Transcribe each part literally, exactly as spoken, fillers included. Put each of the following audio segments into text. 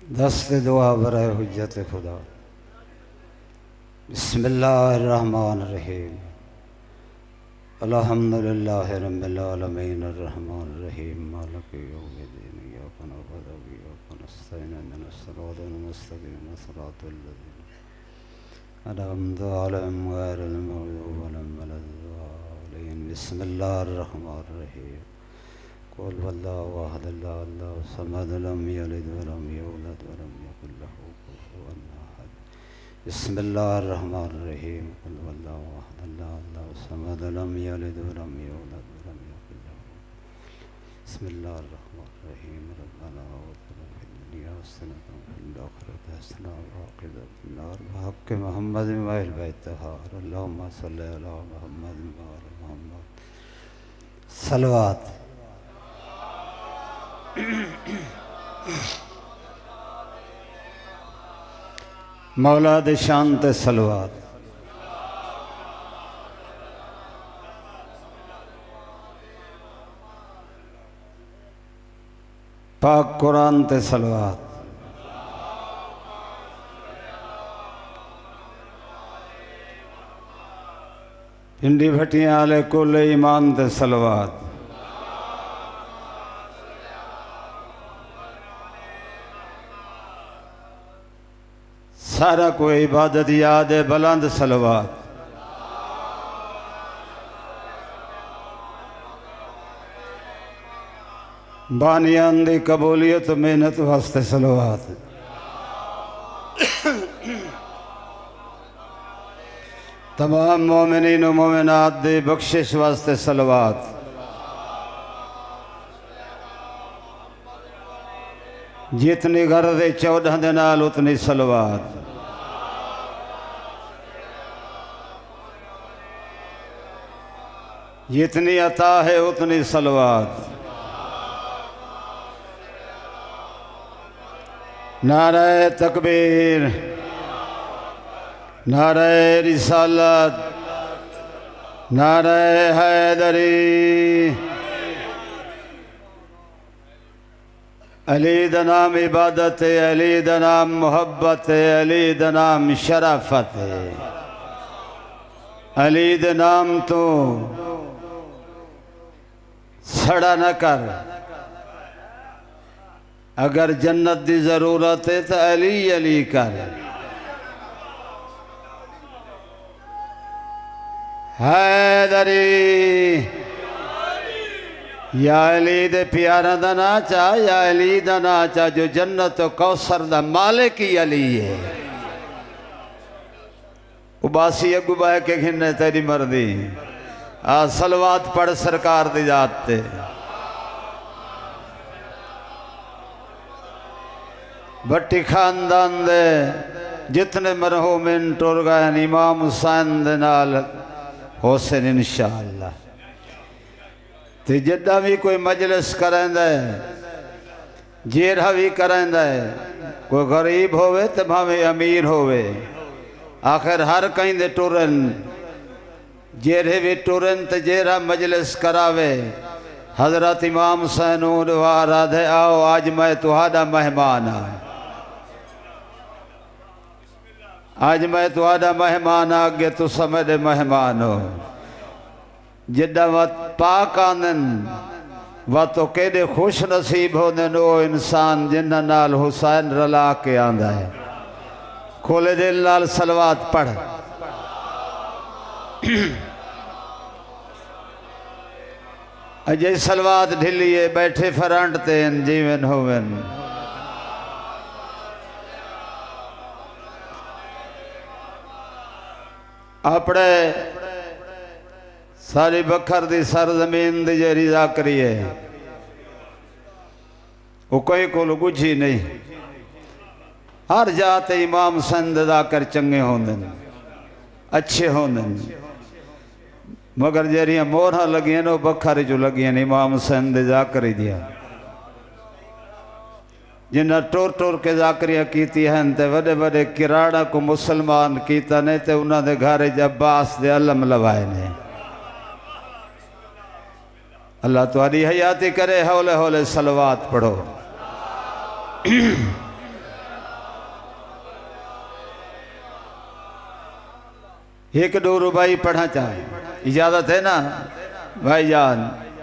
दस्त दुआ बराए हुज्जत खुदा। बिस्मिल्लाहिर्रहमानिर्रहीम। अल्हम्दुलिल्लाहि रब्बिल आलमीन अर्रहमानिर्रहीम मालिकि यौमिद्दीन इय्याका नअबुदु व इय्याका नस्तईन इहदिनस सिरातल मुस्तक़ीम सिरातल लज़ीना अनअमता अलैहिम गैरिल मग़्दूबि अलैहिम वलद्दालीन। बिस्मिल्लाहिर्रहमानिर्रहीम। क़ुल हुवल्लाहु अहद अल्लाहु समद लम यलिद व लम यूलद व लम यकुल लहू कुफुवन अहद। बिस्मिल्लाहिर्रहमानिर्रहीम। क़ुल हुवल्लाहु अहद अल्लाहु समद लम यलिद व लम यूलद व लम यकुल लहू। बिस्मिल्लाहिर्रहमानिर्रहीम। रब्बना आतिना फिद दुनिया हसनतन व फिल आखिरति हसनतन व क़िना अज़ाबन्नार। बिहक़्क़ि मुहम्मदिन व अहलिल बैतिही। अल्लाहुम्मा सल्लि अला मुहम्मदिन व आलि मुहम्मद। सलवात। मौला दे शान ते सलवात। पाक कुरान ते सलवात। पिंडी भटियां आले कुल ईमान ते सलवात। सारा कोई इबादत याद है बुलंद सलवात। बानियान दी कबूलियत मेहनत वास्ते सलवात। तमाम मोमिनीन व मोमिनात दी बख्शिश वास्ते सलवात। जितनी गर्द है चौदह दे नाल उतनी सलवात। जितनी अता है उतनी सलवात। नारे तकबीर, नारे रिसालत, नारे हैदरी। अली दा नाम इबादत है, अली दा नाम मोहब्बत है, अली दा नाम शराफत है। अली दे नाम तो सड़ा न कर। अगर जन्नत दी जरूरत है तो अली अली कर। हैदरी या अली दे प्यारा दा नाचा, या अली दा नाचा जो जन्नत कौसर दा मालिक ही अली है। उबासी अगू बह के घिने तेरी मर्दी। आ सलवात पढ़ सरकार दी जात ते। भट्टी खानदान दे जितने मरहूमिन टुर गए इमाम हुसैन दे नाल हुसैन इंशाअल्लाह। ते जदा भी कोई मजलिस करेंदा है, जेरा भी करेंदा है, कोई गरीब होवे तो भावे अमीर होवे, आखिर हर कहीं दे टुरन। जेरे भी टुरन तो जेरा मजलिस करावे। हजरत इमाम हुसैन राधे आओ आज मैं तुहाडा मेहमान हाँ। आज मैं तुहाडा मेहमान आगे तुसा मेरे मेहमान हो। जिदा वत पाक आंदन व तो केडे खुश नसीब होंदे ओ इंसान जिन्हां नाल हुसैन रला के आंदा है। खोले दिल नाल सलवात पढ़। अजय सलवात ढिलिए बैठे फरंट तेन जीवन होवन। अपने सारी बखर दी सरजमीन दी जेरी जाकरी है वो कोई को गुझी नहीं। हर जात इमाम संद जाकर चंगे होंदे अच्छे होंदे, मगर जेरिया मोहरा लगियां वो बखर जो लगियां इमाम संद जाकरी दिया। जिन्हें टोर टोर के जाकरियां कीती हैं ते वडे वडे किराड़ा को मुसलमान कीता ने ते उन्होंने घर अब्बास दे अलम लवाए ने। अल्लाह तुहाडी हयाती करे। हौले हौले सलवात पढ़ो। एक दो रुबाई पढ़ा चाहे, इजाजत है ना भाईजान।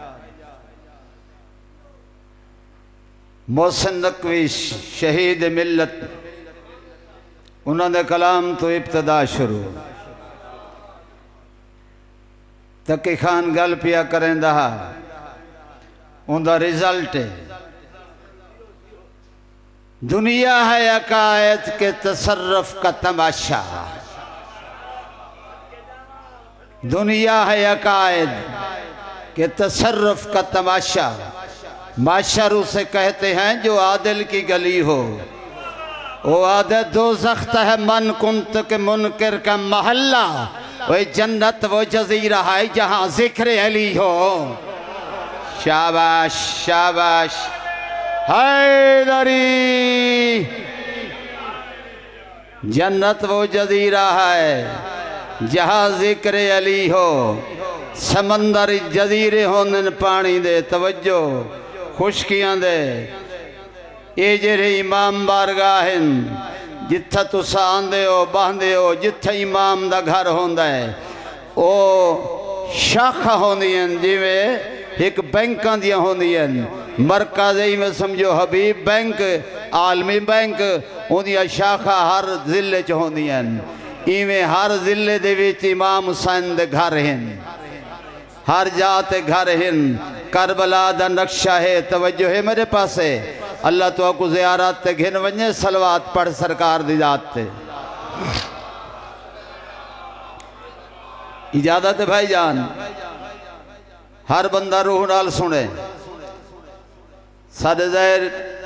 मोहसिन नकवी शहीद मिल्लत, उन्होंने कलाम तो इब्तदा शुरू। तकी खान गल पिया करें दहा, उनका रिजल्ट है दुनिया है अकायद के तसर्रफ का तमाशा। दुनिया है अकायद के तसर्रफ का तमाशा। माशर उसे कहते हैं जो आदिल की गली हो। वो आदत दो सख्त है मन कुंत के मुनकर का महल्ला। वही जन्नत वो जजीरा है जहाँ जिक्र अली हो। शाबाश शाबाश हैदरी। जन्नत वो जजीरा है जहाँ जिक्र अली हो। समंदर जजीरे होंदे पानी दे तवज्जो खुशकियां दे। ये जेरे इमाम बारगाह जिथे तुसा आंदे हो बहंदे हो, जिथे इमाम दा घर होंदा है ओ शाखा होंदियां जिवें एक बैंकां दियां होंदियां। मरकज़ में समझो हबीब बैंक, आलमी बैंक, उन्दियां शाखा हर जिले च होंदियां। इवें हर जिले दे विच इमाम हुसैन दे घर हैं, हर जात घर हैं। करबला दा नक्शा है, तवज्जो है मेरे पास है। अल्लाह तो आपको ज़ियारत ते घिन वने, सलवात पढ़ सरकार दी जात ते। इजाजत है भाईजान, हर बंदा रूह नाल सुने। साडे ज़हर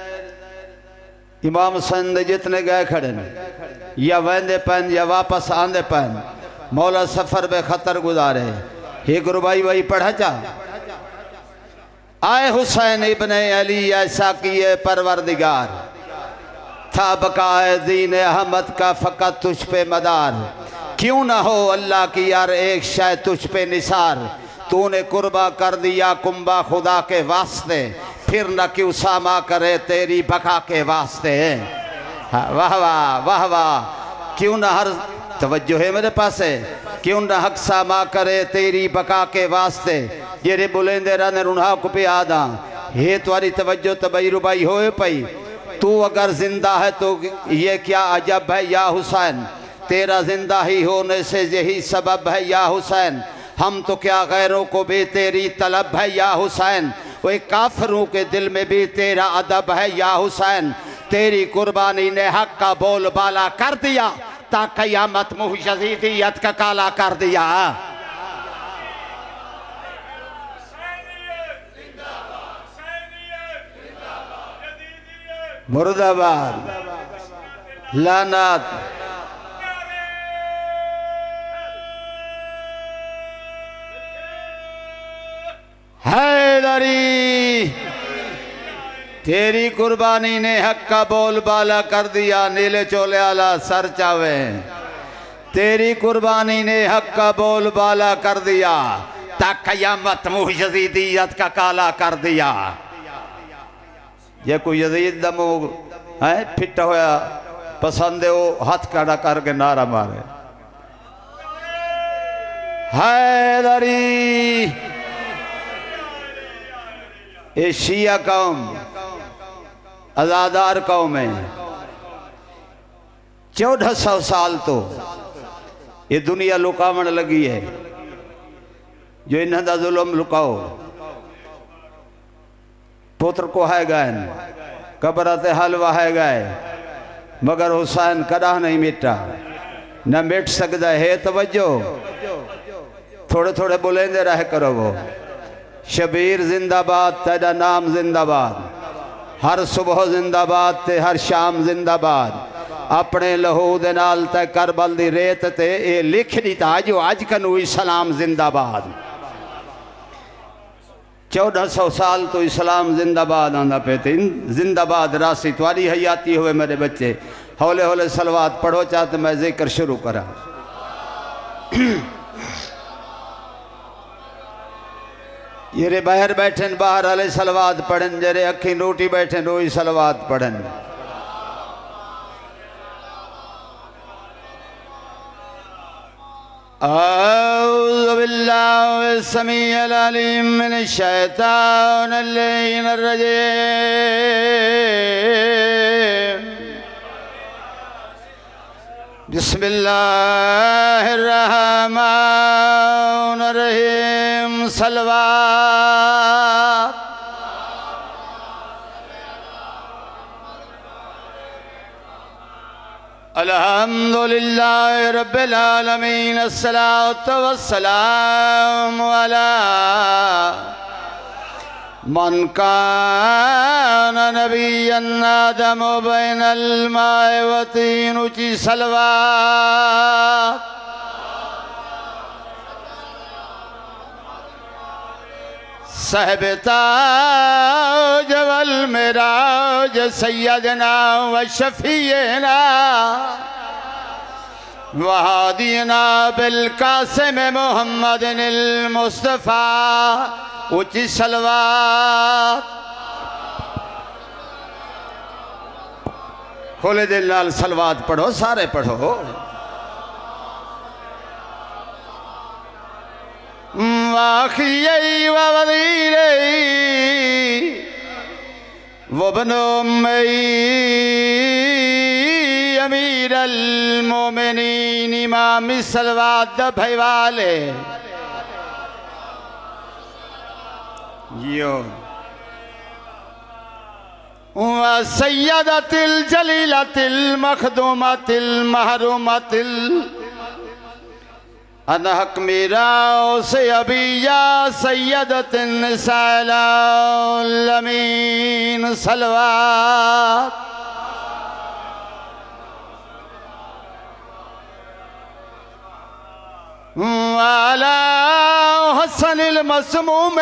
इमाम हुसैन दे जितने गए खड़े ने, या वेंदे पैन या वापस आंदे पैन, मौला सफर बे खतर गुजारे। एक रुबाई वही पढ़ा चा, आए हुसैन इब्ने अली ऐसा किए परवरदिगार, था बकाए दीन अहमद का फ़कत तुझ पे मदार। क्यों ना हो अल्लाह की यार एक शाय तुझ पे निसार। तूने कुर्बा कर दिया कुंबा खुदा के वास्ते, फिर न क्यों सामा करे तेरी बका के वास्ते। वाह वाह वाह वाह। क्यों ना हर तवज्जो है मेरे पास है। क्यों ना हक सामा करे तेरी बका के वास्ते। जेरे बुलेंदे रहने रुणा को पे आदा। हे तुम्हारी तवज्जो तबई रुबाई होए पई। तू अगर जिंदा है तो ये क्या अजब है या हुसैन। तेरा जिंदा ही होने से यही सबब है या हुसैन। हम तो क्या गैरों को भी तेरी तलब है या हुसैन। वही काफिरों के दिल में भी तेरा अदब है या हुसैन। तेरी कुर्बानी ने हक का बोल बाला कर दिया, ता क़यामत मुँह यज़ीदियत का काला कर दिया। मुर्दाबाद लानत। हैदरी तेरी कुर्बानी ने हक का बोल बाला कर दिया। नीले चोले आला सर चावे। तेरी कुर्बानी ने हक का बोल बाला कर दिया, ता क़यामत मुँह यज़ीदियत का काला कर दिया। ये कोई यजीद दा मुँह है फिट होया पसंद है, वो हाथ खड़ा करके नारा मारे हैदरी। ये शिया कौम आजादार कौम है। चौदह सौ साल तो ये दुनिया लुकावन लगी है। जो इन्हें दा जुल्म लुकाओ पुत्र को है गए, कब्र ते हलवा है गए, मगर हुसैन कदा नहीं मिटा, न मिट सकता है। तवज्जो थोड़े थोड़े बुलेंदे रह करो। वो शबीर जिंदाबाद, तेरा नाम जिंदाबाद। हर सुबह जिंदाबाद ते हर शाम जिंदाबाद। अपने लहू दे नाल ते करबल दी रेत ते ये लिख दिता जो अज कनू इस्लाम जिंदाबाद। चौदह सौ साल तो इस्लाम जिंदाबाद आंदा पे थे। जिंदाबाद राशि तुम्हारी हयाती हुए मेरे बच्चे। हौले हौले सलवात पढ़ो चाहते मैं जिक्र शुरू करा। ये बाहर बैठे बाहर वाले सलवात पढ़न, जरे अखी रोटी बैठे रोई सलवात पढ़न। أعوذ بالله السميع العليم من الشيطان اللعين الرجيم بسم الله الرحمن الرحيم صلوات الحمد لله رب العالمين الصلاة والسلام على من كان نبيا آدم بين الماء والطين کی صلوات صاحب تاج والمراج سیدنا و شفیعنا وهادينا بالقاسم محمد المصطفى اونچی صلوات کھولے دل نال صلوات پڑھو سارے پڑھو واخیئی ووزیرئی وابن امی امیر المومنین امام صلوات دا بھائی والے یو وسیدت الجلیلت المخدومت المحرومت انحق میرا سے ابیا سیدت النساء العالمین صلوات وعلى حسن المسموم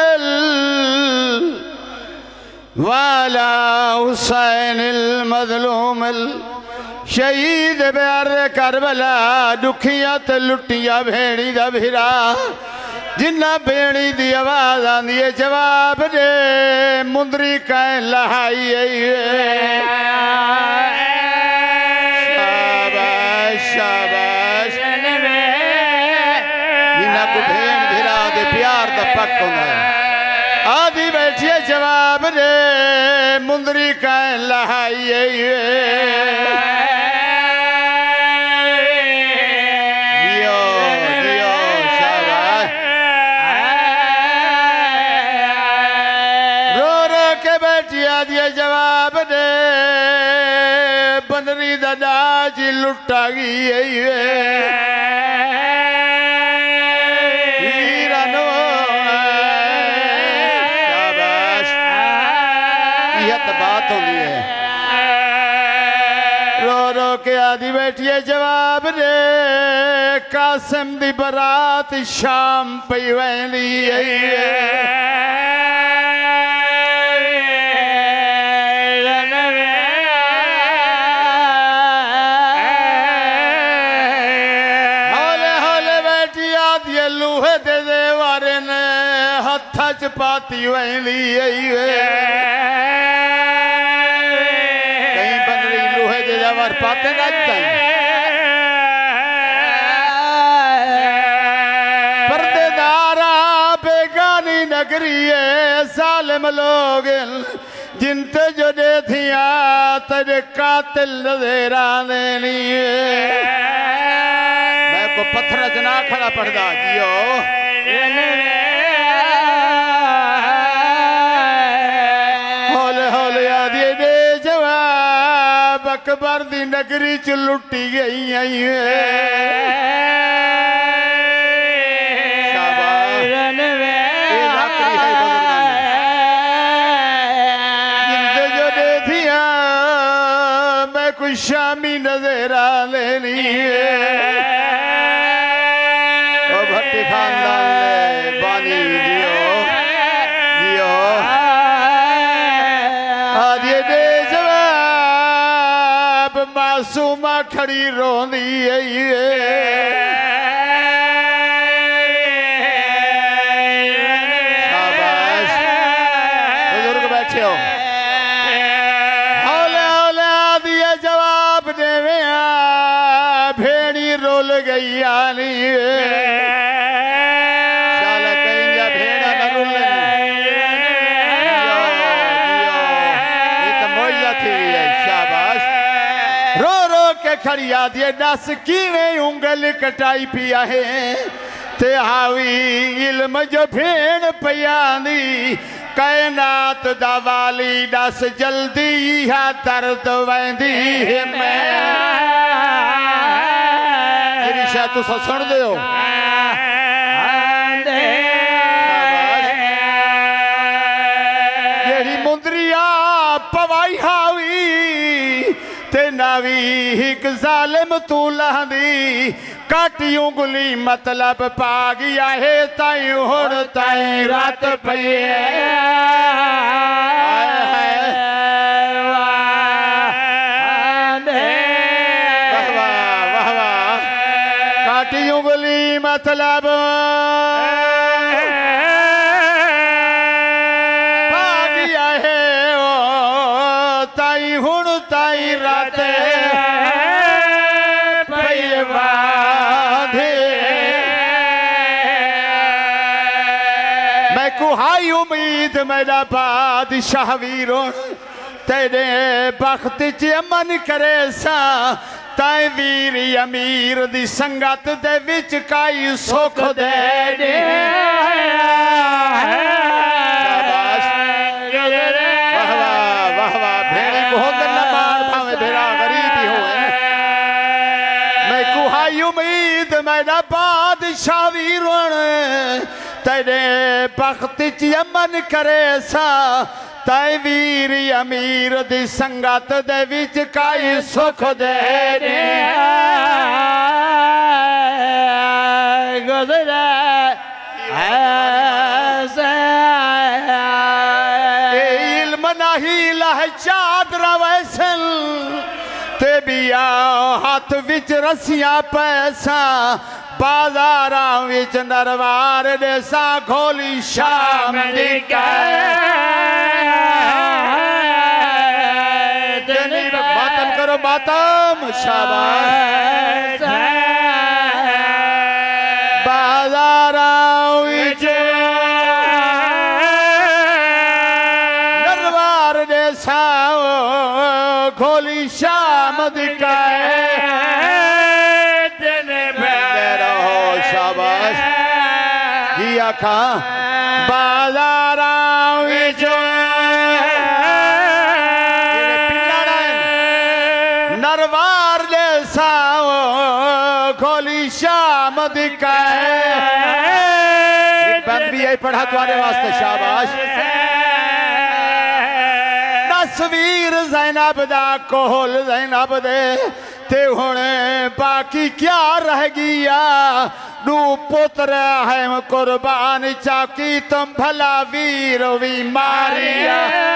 وعلى حسين المظلوم شہید بیار کربلا دکھیاں تے لٹیاں بھیڑی دا بھیرا جنہ بھیڑی دی آواز آندی جواب دے مندری کہیں لہائی شاباش شاباش جنہ کو بھیڑ بھیرا دے پیار دا پک ہونا ہے آدھی بیٹھئے جواب دے مندری کہیں لہائی جواب دے بندری دادا جی لٹا گئی ہیرانو شاباش یہ تو بات ہوندی ہے رو رو کے آدھی بیٹھئے جواب دے قاسم دی برات شام پئی ویندی ہے پاتی ویلی کہیں بندری لوہے دے جاور پاتے ناچتا ہیں پردے دارا بیگانی نگری ظالم لوگ جن تے جو دے تھیاں تجھے قاتل نظر آنی میں کو پتھر جنا کھڑا پڑھ دا جیو اکبر دی نگری چ لٹی گئی شاباش یہ ناکری ہے بزرگان جن جو دے دیا میں کوئی شامی نظر آلینی او بھٹی خاندان لے بانی دیو دیو آدھے دے معصومہ کھڑی روندی ہے شاباش بزرگ بیٹھے ہو ہولے ہولے آدھیا جواب دے میں بھیڑی رول گئی آنی ہے के खड़िया दिए दस किवें उंगल कटाई पिया है ते हावी इल्म जो भेण पयानी कायनात दा वाली दस जल्दी है दर्द वेंदी है मैं मेरी शायद तुस सुन दे हो जेड़ी मुंदरिया पवाई हावी ते नावी एक जालिम तू लहंदी काटी उंगली मतलब पा गया है ताई हुण ताई रात पई वाह वाह काटी उंगली मतलब पा गया है ओ ताई हुण ताई रात हाई उम्मीद मेरा बादशाह वीरों तेरे बख्त च अमन करे सा ताई वीर अमीर दी संगत दे विच काई सुख दे दे वाह वाह वाह भेड़ी को होकर न मार भावे भेड़ा गरीब ही हो मैं को हाई उम्मीद मेरा बादशाह वीरों तेरे बख्त च अमन करे सा ताई वीर अमीर दी संगत दे विच काई सुख दे दे गुजरा इल्म नहीं लह चादरा वैसन ते बिया हाथ विच रस्सियां पैसा बाजारा विच नरवार देसा खोली शाम दी मातम करो मातम शाबाश बाजारा विच नरवार देसा खोली शाम दी खा बाजारा नरवार दे साओ खोली शाम दिखा बंद भी यही पढ़ा तुम्हारे वास्ते शाबाश तस्वीर ज़ैनब दा कोहल ज़ैनब दे ते हुणे बाकी क्या रह गया नू पुत्र है कुर्बान चाकी तुम भला वीर भी मारिया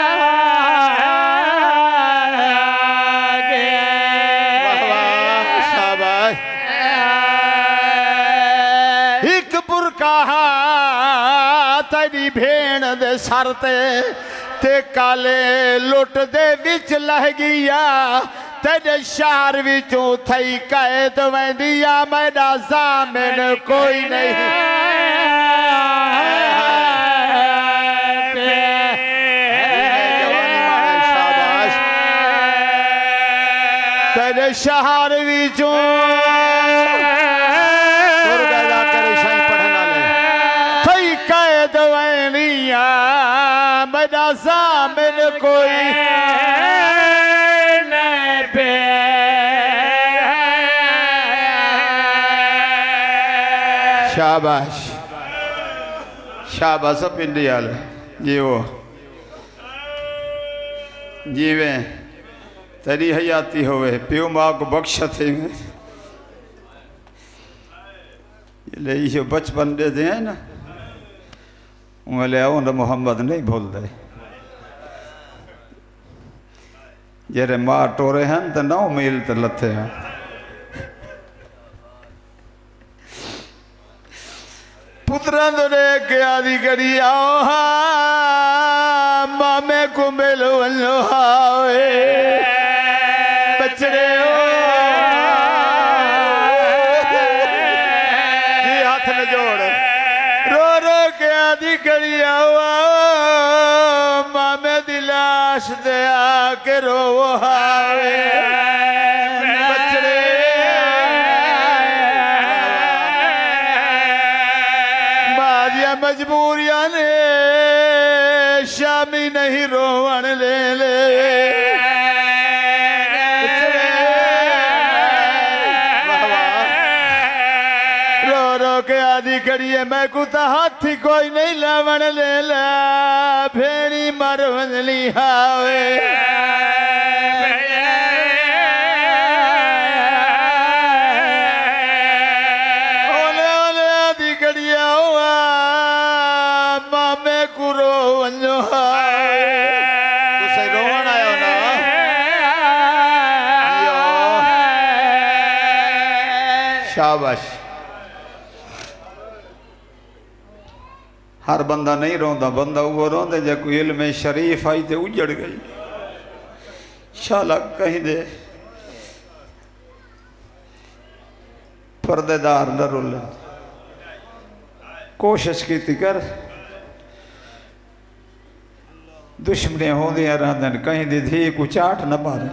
एक बुरका तेरी भेण दे सर ते ते काले लुट दे विच लह गया तेरे शहर विचों थई कैद वेंदिया मेरा जामिन कोई नहीं तेरे शहर विचों थई कैद वेंदिया मेरा जामिन कोई शाबाश शाबाश पिंडी आल जीवो जीवे तेरी हयाती होवे प्यो माँ को बख्श थे ले यो बचपन दे दे ना उंगले आओ ना मोहम्मद नहीं भूल दे जेरे माँ टोरे हैं तो नौ मील तो लथे हैं पुत्रा तो देख के आदि करी आओ मामे को मिलो वलो हावे बचड़े हो ये हाथ न जोड़ रो रो के आदि करी आओ मामे दिलाश दे आके रो हावे बचड़े नहीं रोवण ले ले रो रो के आदि करिए मैं कुता हाथी कोई नहीं लावण ले ला भेड़ी मर वंजली हावे शाबाश। हर बंदा नहीं रोंदा बंदा वो रोंदे जे कोई इल्म शरीफ आई तो उजड़ गई शाला कहीं दे पर्देदार न रुलन कोशिश की कर दुश्मनी होंदियां रहंदन कहीं दी धी को चाट न मारे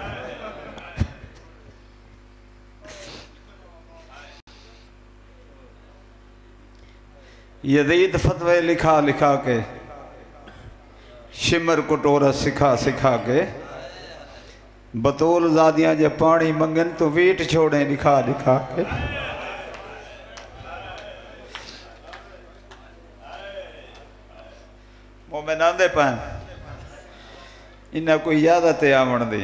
यजीद फतवे लिखा लिखा के शिमर कटोरा सिखा सिखा के बतौल ज़ादियाँ जे पानी मंगन तो वीट छोड़े लिखा लिखा के मोमेन आंदे पैन इन्हें कोई यादत आवण दी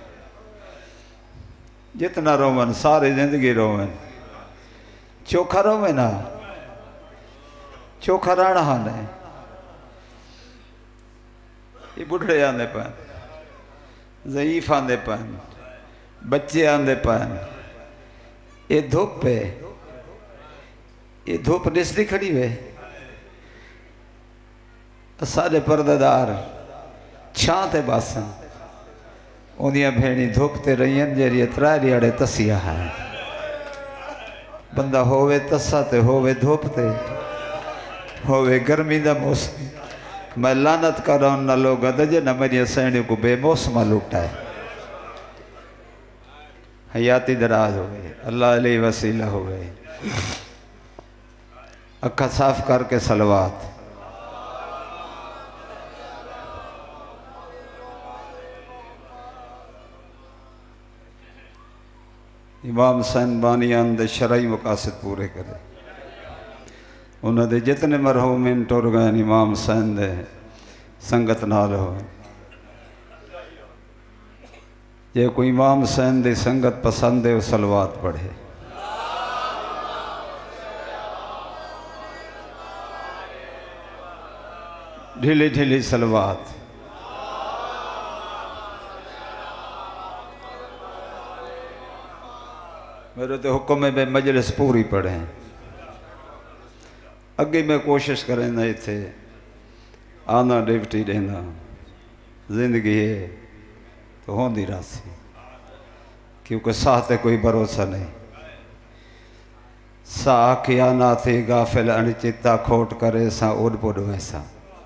जितना रोवन सारी जिंदगी रोवन चोखा रोवे ना चोखा राणा हाने ये बुढ़े आंदे पैन ज़ईफ आंदे पैन बच्चे आंदे पैन ये धूप पे ये धूप निस्ती खड़ी वे सारे पर्देदार छाते बासन उन्दियां भेड़ी धूप ते रहीन जेरी त्रै रियाड़े तसिया है बंदा होवे तस्सा ते होवे धूप ते होवे गर्मी दा मौसम मैं लानत कर न लोग दजे न मेरी सैनी को बेमौसमा लुटाए हयाती दराज हो गए अल्लाह अली वसीला हो गए अखा साफ करके सलवात इमाम हुसैन बानियान दे शरई मकासद पूरे करे उन्होंने जितने मरहूमिन टुर गए इमाम हुसैन दे संगत नाल हो जे कोई इमाम हुसैन दी संगत पसंद है वो सलवात पढ़े ढीली ढीली सलवात मेरे तो हुक्म है मजलिस पूरी पढ़े अगे मैं कोशिश करें इतने आना डिप्टी देना जिंदगी है तो होंदी रासी क्योंकि साह ते कोई भरोसा नहीं साह किया ना थी गाफिल अनचिता खोट करे सा उड़ पुड़ वैसा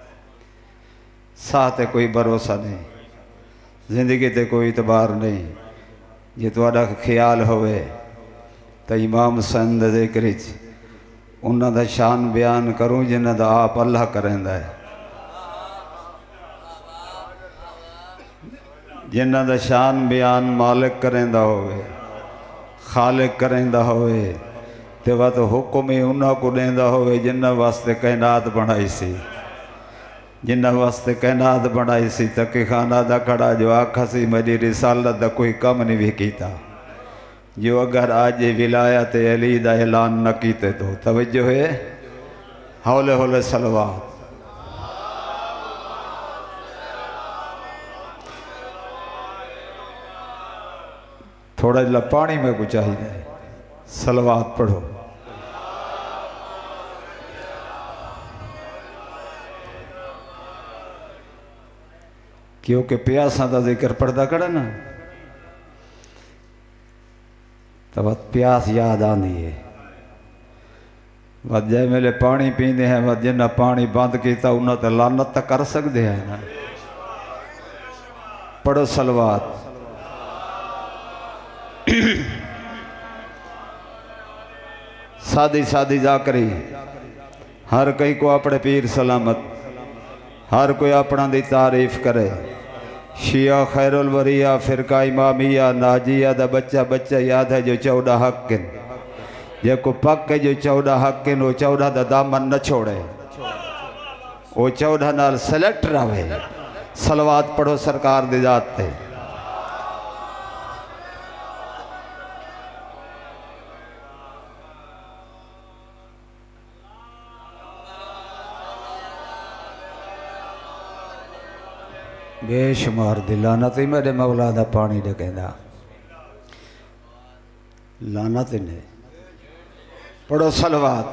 साह ते कोई भरोसा नहीं जिंदगी ते कोई इतबार नहीं जे तुहाडा ख्याल होवे तो इमाम हुसैन दे जिक्र उन्हां दा शान बयान करूँ जिन्हां दा आप अल्लाह करेंदा है जिन्हां दा शान बयान मालिक करेंदा होवे खालिक करेंदा होवे ते वह तो हुक्म ही उन्हां को देंदा होवे जिन्हां वास्ते कायनात बनाई सी जिन्हां वास्ते कायनात बनाई सी तकी खाना दा खड़ा जो आखा सी मेरी रिसालत दा कोई कम नहीं भी कीता जो अगर आज विलायत अली दा ऐलान न कीते तो तवज्जो है हौले हौले सलवात थोड़ा जिला पानी में को चाहिए सलवात पढ़ो क्योंकि प्यासा का जिक्र पढ़ता कड़ा ना तो वह प्यास याद आती है वह जै मेले पानी पीते हैं वह जिन्हें पानी बंद किया उन्हें तो लानत तक कर सकते हैं ना पढ़ो सलवात सादी सादी जाकरी हर कई को अपने पीर सलामत हर कोई अपना दी तारीफ करे। शिया खैरुल वरिया फिरका इमामिया नाजिया दा बच्चा बच्चा याद है जो चौदह हक जे को पक के जो चौदह हक वो चौदह दा दामन न छोड़े, वो चौदह नाल सेलेक्ट रहे। सलवात पढ़ो सरकार दी जात ते। बेशुमार दी लानत ही मेरे मौला दा पानी दे कहंदा लानत ने। पढ़ो सलवात।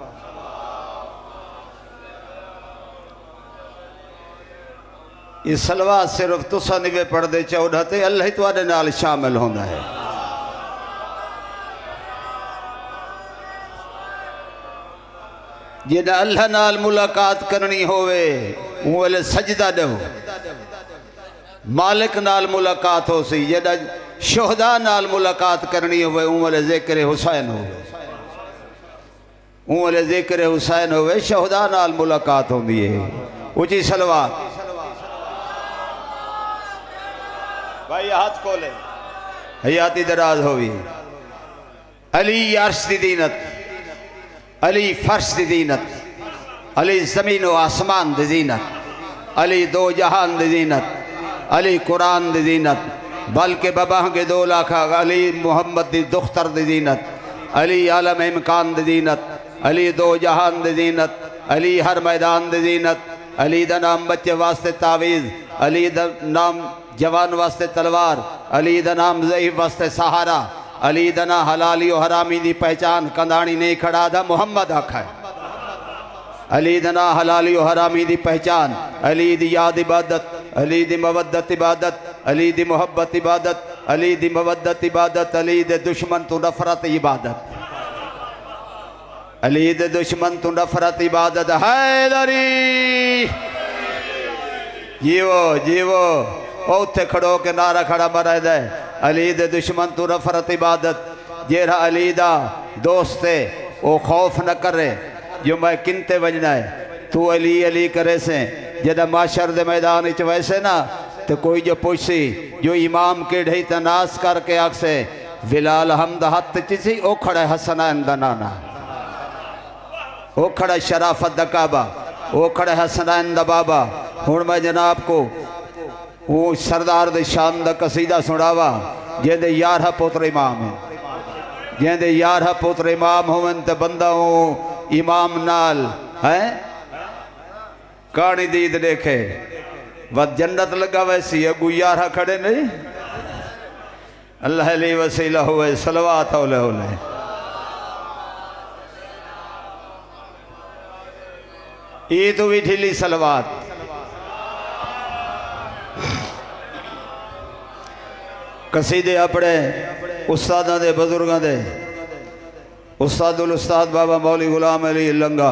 इस सलवात सिर्फ तुसा नहीं पढ़ते चौदह ते अल्लाह ही तुहाडे नाल शामिल होंदा है। जिन्हें अल्लाह नाल मुलाकात करनी होवे वो वाले सजदा दो, मालिक नाल मुलाकात हो सी। जेड़ा शोहदा नाल मुलाकात करनी होवे वो वाले जिक्र हुसैन होवे, वो वाले जिक्र हुसैन होवे। शोहदा नाल मुलाकात होंदी है। उची सलवात भाई हाथ खोले। हयाती दराज होवी। अली अर्श दी दीनत, अली फर्श दी दीनत, अली जमीन व आसमान दी दीनत, अली दो जहान दी दीनत, अली कुरान दी दीनत, बल्कि बाबा के दो लाख अली मोहम्मद दी दुख्तर दी दीनत, अली आलम इमकान दी दीनत, अली दो जहान दी दीनत, अली हर मैदान दी दीनत, अली दा नाम बच्चे वास्ते तावीज़, अली दा नाम जवान वास्ते तलवार, अली दा नाम ज़ईफ़ वास्ते सहारा, अली दा ना हलाली और हरामी दी पहचान कंदानी नहीं खड़ा दा मोहम्मद आखा है। अली दा ना हलाली और हरामी दी पहचान, अली दी याद इबादत, अली दी मवद्दत इबादत, अली दी मोहब्बत इबादत, अली दी मवद्दत इबादत, अली दे दुश्मन तू नफरत इबादत, अली दे दुश्मन तू नफरत इबादत। हैदरी जीवो जीवो उथे खड़ो के नारा खड़ा मरा दे। अली दे दुश्मन तू नफरत इबादत। जेरा अली दा दोस्त है वो खौफ न करे जो मैं किनते वजना है। तू अली अली करे से जदा माशर दे मैदान च वैसे ना तो कोई जो पूछी जो इमाम के ढई तनास करके आखसे बिलाल हमद हथ चिसी ओ खड़ा हसनैन दा नाना, ओ खड़ा शराफत दा काबा, ओ खड़ा हसनैन दा बाबा। हुण मैं जनाब को वो सरदार दे शान दा कसीदा सुनावा जेंदे यारह पुत्र इमाम है। जेंदे यारह पुत्र इमाम होवन ते बंदा वो इमाम नाल है कानी दीद देखे वद जन्नत लगा वैसी अगू यारह खड़े नहीं। अल्लाह अली वसीला हुए सलवात औले औले। ये तो भी ढीली सलवात। कसीदे अपने उस्तादा दे बुजुर्गों दे उस्तादुल उस्ताद बाबा मौली गुलाम अली लंगा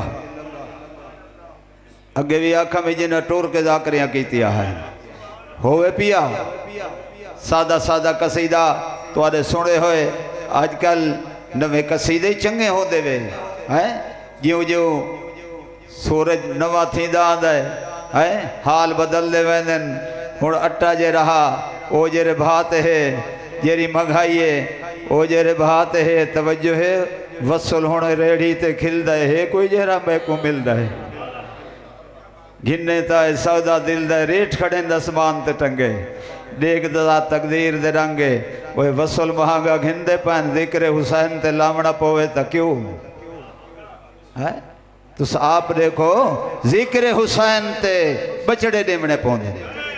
अगे भी आखा में जिन्हें टूर के जाकरियां कीतिया है होवे पिया सादा सादा कसीदा तुहाडे सुने होए। अजकल नवे कसीदे चंगे होंदे वे हैं ज्यों ज्यों सूरज नवा थींदा आंदा है हाल बदलदे वेंदन। हुण अट्टा जे रहा ओ जेरे भात है, जेरी महंगाई है ओ जेरे भात है। तवज्जो है वसल हुण रेड़ी ते खिलदा है कोई जेरा मैं को मिलदा है। घिन्ने ताए सौदा दिल दा रेट खड़े आसमान ते टंगे देख दा तकदीर दे रंगे। वो वसल महंगा घिंदे पैन जिक्र हुसैन ते लावना पवे तो क्यों है। तुस आप देखो जिक्र हुसैन ते बचड़े देवने पौंदे,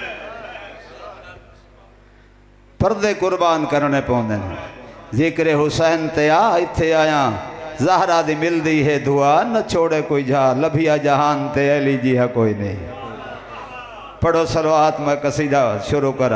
पर्दे कुर्बान करने पौंदे। जिक्र हुसैन ते आ इत्थे आया ज़हरा दी मिलदी है दुआ न छोड़े कोई जा लभिया जहान ते अली जी है कोई नहीं। पढ़ो सलवात में कसीदा शुरू करा।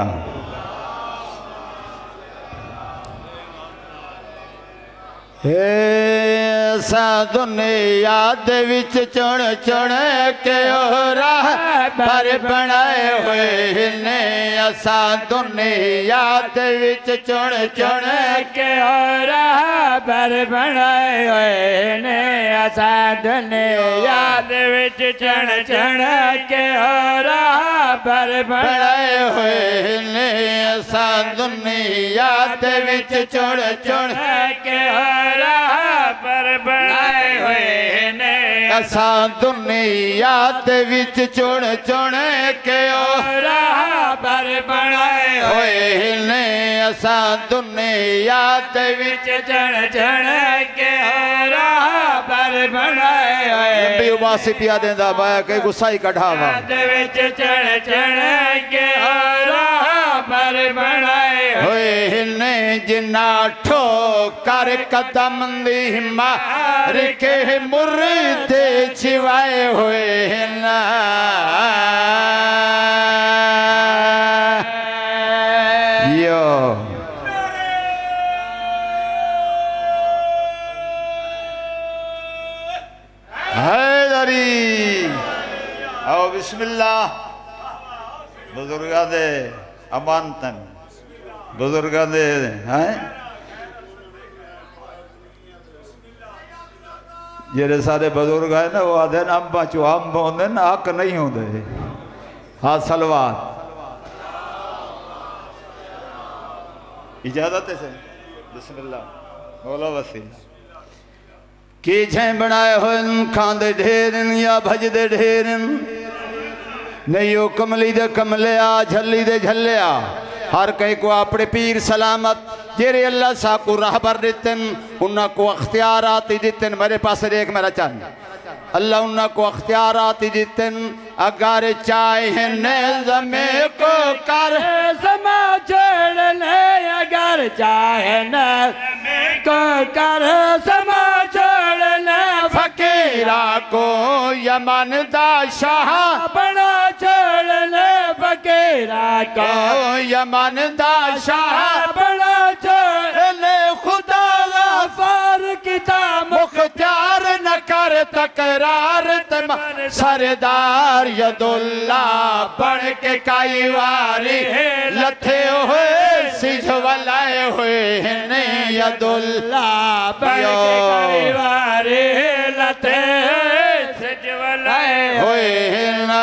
हे असा दुनिया दे विच चुन चुन के राह पर बनाए हुए ने असा दुनिया दे विच चुन चुन के राह पर बनाए हुए ने असा दुनिया दे विच चुन चुन के राह पर बनाए हुए ने असा दुनिया दे विच चुन चुन के राह पर बनाए हुए ने असा दुनिया दे विच चुन चुन के राह पर बनाए हुए ने असा दुनिया दे विच चढ़ चढ़ के राह पर बनाए हुए भी उबासी पिया देंदा मैं के गुस्सा ही कढ़ावा विच चढ़ चढ़ के राह पर बनाए हुए ने जिन्ना ठोकर कदम दी मार के मुर्दे छिवाए हुए ना यो हैदरी आओ बिस्मिल्लाह बुजुर्गा दे अमानतन बुजुर्गा दे हैं जेरे सारे बुजुर्ग है ना वो आधे अंबा चो अंब होंगे ना हक नहीं होंगे हाँ सलवार इजाजत है बिस्मिल्लाह बोलो वसीला की छे बनाए हो खांदे ढेरन या भजदे ढेरन नहीं ओ कमली दे कमलिया झल्ली दे झल्लिया हर कहीं को अपने पीर सलामत जेरे अल्लाह सा को राहबर देतन उन्ना को अख्तियारात देतन मेरे पास एक मेरा चंद अल्लाह उन्ना को अख्तियारात देतन अगर चाहे नज़मे को कर समा छोड़ ले अगर चाहे नज़मे को कर समा छोड़ ले फकीरा को यमन दा शाह बना छोड़ ले फकीरा को यमन दा शाह बना छोड़ ले खुदा गफार किताब मुख्तार न कर तकरार तम सरदार यदुल्ला बन के काई वारी लथे हुए सिझवलाए हुए ने यदुल्ला बन के काई वारी लथे सिझवलाए हुए ना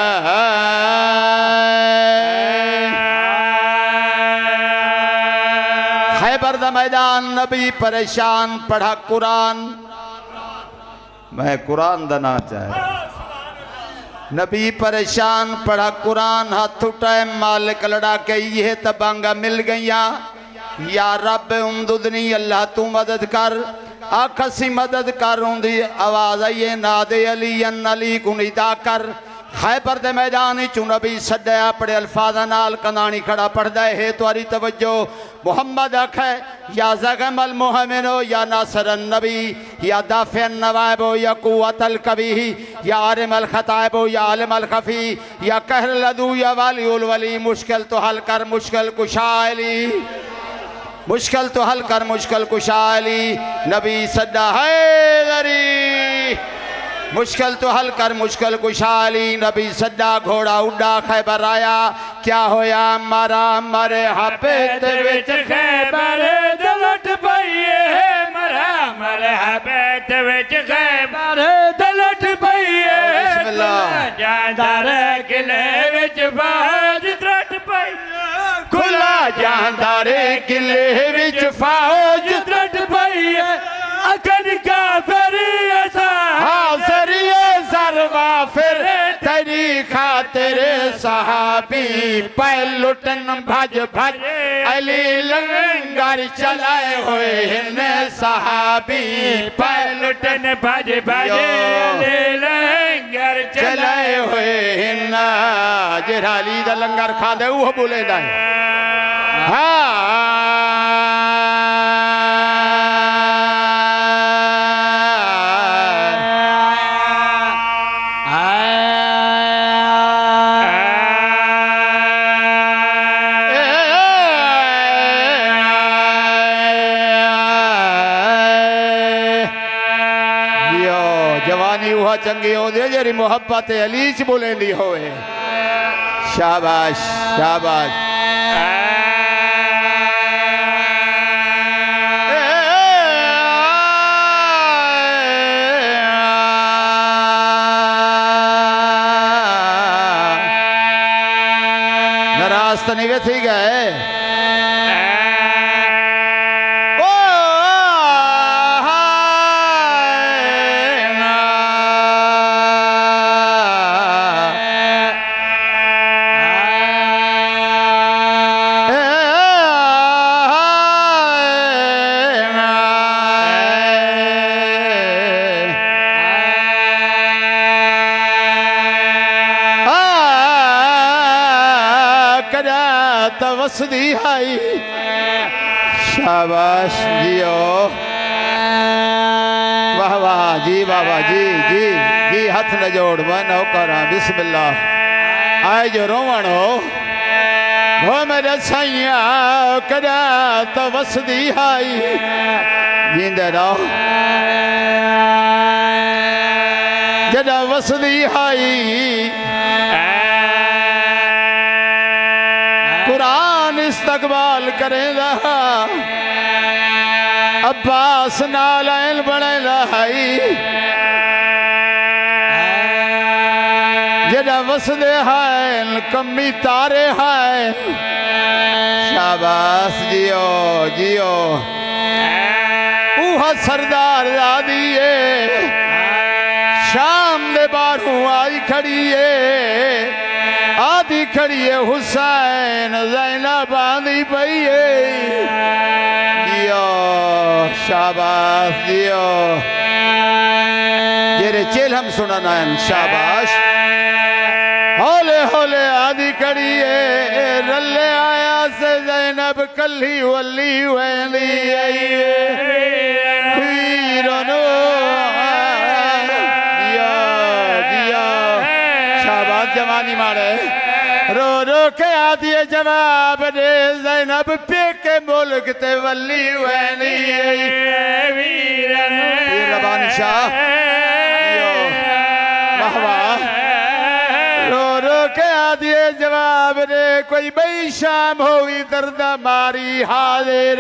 खैबर दा मैदान नबी परेशान पढ़ा कुरान मैं कुरान दा ना चाहे नबी परेशान पढ़ा कुरान हाथ उठाए मालिक लड़ा के ये तबांगा मिल गईया या रब उमदुदनी अल्लाह तू मदद कर आखसी मदद कर उंदी आवाज आइए नादे अली अन अली को निदा कर खैबर दे मैदान चू नबी सड्या अपने अल्फाजा नाल कनानी खड़ा पढ़दा है तुम्हारी तवज्जो मोहम्मद अख या ज़गम अल मुहमिनो या नासर नबी या दाफ़िन नवाइबो या कुव्वतल कवी या आरिम अल खताइबो या आलिम अल खफी या कहर लदू या वाली उल वली मुश्किल तो हल कर मुश्किल कुशाली मुश्किल तो हल कर मुश्किल कुशाली नबी सड्डा हैदरी मुश्किल तो हल कर मुश्किल कुशाली नबी सड्डा घोड़ा उड़ा खैबर आया क्या होया मारा मरे हापे विच खैबर दलट पईए मरा मरे हापे विच खैबर दलट पईए बिस्मिल्लाह जानदार किले विच फौज त्रट पई खुला जानदार किले विच फौज त्रट पईए अखन काफिर असा सरवा फिर तेरी खातिर सहाबी पै लुटन भज भज अली लंगर चलाए हुए ने सहाबी पै लुटन भज भज अली लंगर चलाए हुए ना जेड़ा अली दा लंगर खादे वो बोले ना हाँ उहा चंगी होंदी है जेरी मोहब्बत अली च बोलेंदी होवे। शाबाश शाबाश। नाराज तो नहीं वे थी गए। वसदी हाई। शाबाश जियो। वाह वाह जी बाबा जी जी जी हथ न जोड़ मैं नौकरा बिस्मिल्लाह। आए जो रोवण हो वो मेरे सैया कदा तो वसदी हाई। जींदे रहो जदा वसदी हाई। कुरान इस्तकबाल करेगा अब्बास नालैन बनेगा हाई। जदा वसदे हैं कमी तारे हैं। शाबाश जियो जियो। ऊहा सरदार दिए शाम दे बारू आई खड़ी है। आदि खड़ी है हुसैन ज़ैनब आंदी पई है। जियो शाबाश जियो। जेरे चेल हम सुनाना है शाबाश। होले होले आदि खड़ी है रले आया से ज़ैनब कली वली वेंदी आई वीरनो। जियो जियो शाबाश जवानी मारे। रो रो के आदि जवाब दे ज़ैनब पे के मुल्क ते वली वैनी वीर रबानी शाह। वाह वाह। रो रो के आदि जवाब दे कोई बई शाम होई दर्द मारी हाजिर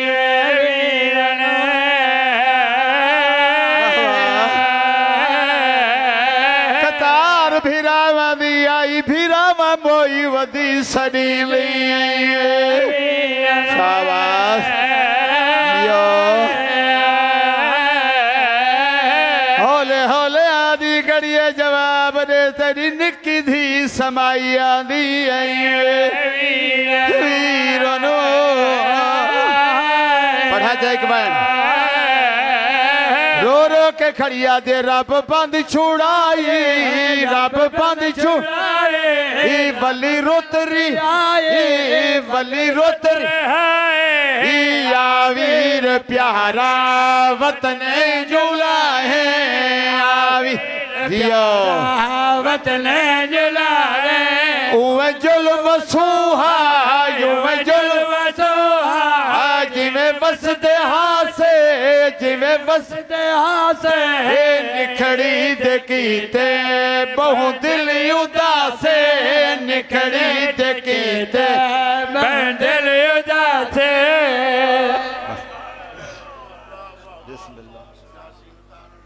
कतार भिरावा दी आई भिरावा मोई वदी सड़ी ली। शाबाश यो। होले होले आदि कड़िए जवाब दे तेरी निक्की धी समाई आदि वीरनो। पढ़ा जाए कि मैं रो रो के खड़िया दे रब बंद छुड़ाई रब बंद छुड़ाई। वली रोतरी वली रोतरी या वीर प्यारा वतन जुला है। आवी जियो वतन जुला है। उवे जुल वसूहा युवे जुल वसूहा। जिमें बसते हासे जिमें बसते हासे। निखड़ी दे कीते बहु दिल उदासे। निखड़ी दे कीते दिल उदासे।